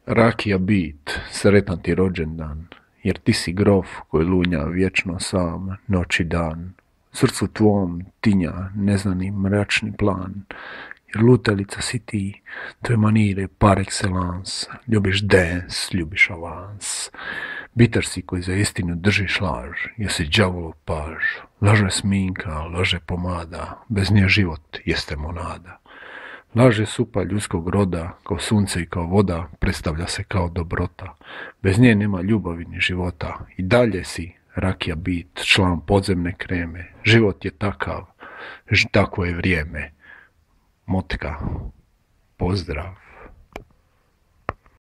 Rakija bit, sretan ti rođendan, jer ti si grof koji lunja vječno sam, noć i dan. Srcu tvom tinja neznani mračni plan, jer lutalica si ti, tvoje manire par excellence, ljubiš dance, ljubiš avans. Bitar si koji za istinu držiš laž, jer si đavolov paž. Laže sminka, laže pomada, bez nje život jeste monada. Laž je supa ljudskog roda, kao sunce i kao voda, predstavlja se kao dobrota. Bez nje nema ljubavi ni života. I dalje si, rakija bit, član podzemne kreme. Život je takav, takvo je vrijeme. Motka, pozdrav.